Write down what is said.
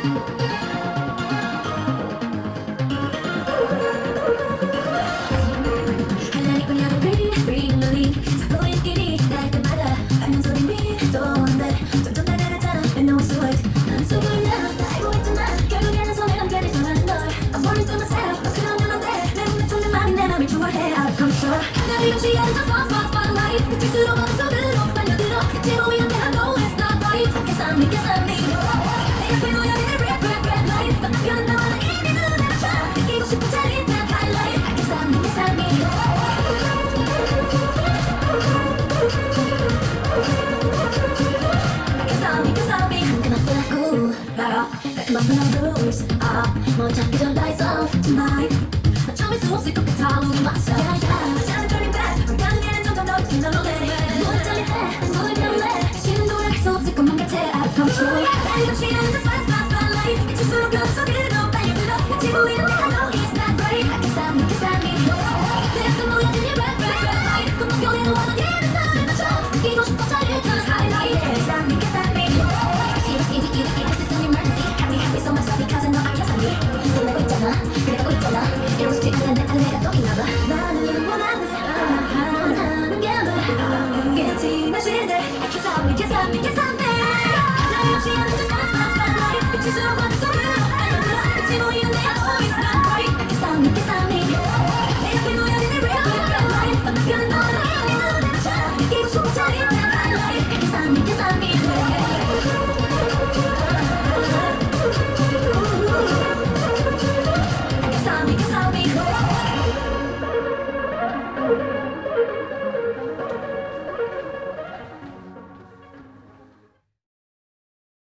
뭐 찾기 전 lights off tonight. 어쩌면 수 없을 것 같아 우리 맞서. 잠을 turning back. 불가능해는 점점 더 깊이 널 놀래. 뭘 잘해 뭘 변해. 다시는 돌아갈 수 없을 것만 같아 out of control. 날 없이 앉아 spotlight. 미칠수록 변수 그거